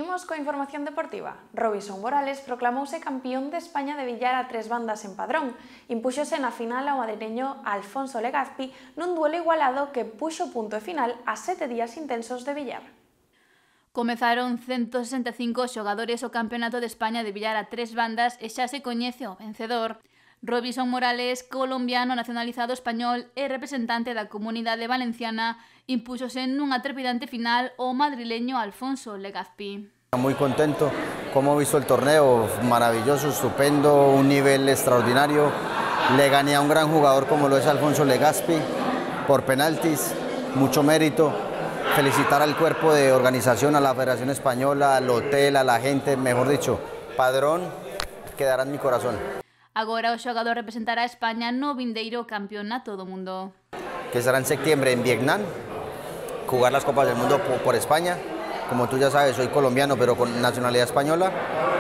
Imos coa información deportiva. Robinson Morales proclamouse campeón de España de billar a 3 bandas en Padrón. Impúxose na final ao madrileño Alfonso Legazpi nun duelo igualado que puxo punto e final a 7 días intensos de billar. Comezaron 165 xogadores o Campeonato de España de billar a 3 bandas e xa se coñece o vencedor. Robinson Morales, colombiano nacionalizado español e representante da comunidade valenciana, impúxose nunha trepidante final ao madrileño Alfonso Legazpi. Muy contento, como he visto el torneo, maravilloso, estupendo, un nivel extraordinario. Le gané a un gran jugador como lo es Alfonso Legazpi por penaltis, mucho mérito. Felicitar al cuerpo de organización, a la Federación Española, al hotel, a la gente, mejor dicho, Padrón quedará en mi corazón. Agora o xogador representará a España no vindeiro Campeonato do Mundo. Que será en septiembre en Vietnam, jugar las Copas del Mundo por España. Como tú ya sabes, soy colombiano, pero con nacionalidad española.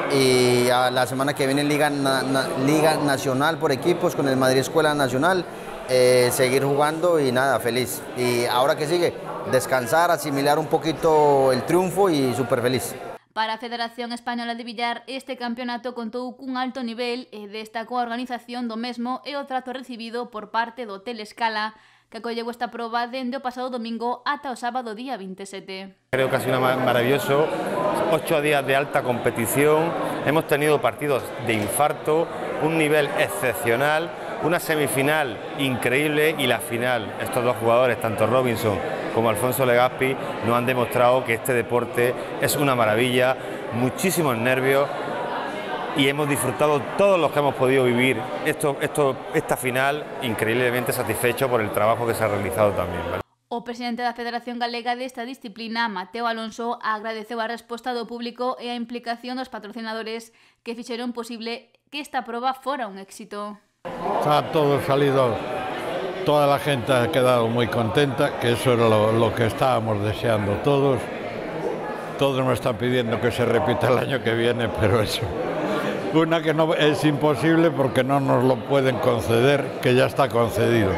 Y a la semana que viene Liga Nacional por equipos con el Madrid Escuela Nacional. Seguir jugando y nada, feliz. Y ahora que sigue, descansar, asimilar un poquito el triunfo y súper feliz. Para a Federación Española de Billar, este campeonato contou cun alto nivel e destacou a organización do mesmo e o trato recibido por parte do Hotel Escala, que acolleu esta proba dende o pasado domingo ata o sábado día 27. Creo que ha sido maravilloso, 8 días de alta competición, hemos tenido partidos de infarto, un nivel excepcional, una semifinal increíble y la final. Estos dos jugadores, tanto Robinson como Alfonso Legazpi, nos han demostrado que este deporte es una maravilla, muchísimos nervios y hemos disfrutado todos los que hemos podido vivir esta final, increíblemente satisfechos por el trabajo que se ha realizado también, ¿vale? O presidente da Federación Galega desta disciplina, Mateo Alonso, agradeceu a resposta do público e a implicación dos patrocinadores que fixeron posible que esta proba fora un éxito. Ha todo salido, toda la gente ha quedado muy contenta, que eso era lo que estábamos deseando todos. Todos nos están pidiendo que se repita el año que viene, pero eso, una que no es imposible porque no nos lo pueden conceder, que ya está concedido.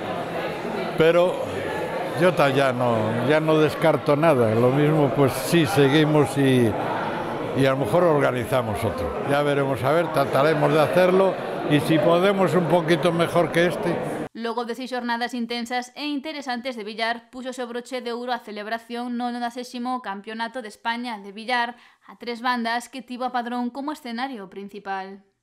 Pero yo ya no descarto nada, lo mismo pues sí, seguimos y a lo mejor organizamos otro. Ya veremos, a ver, trataremos de hacerlo y si podemos un poquito mejor que este. Logo de 6 xornadas intensas e interesantes de billar, puxose o broche de ouro a celebración no 90º Campeonato de España de billar a 3 bandas que tivo a Padrón como escenario principal.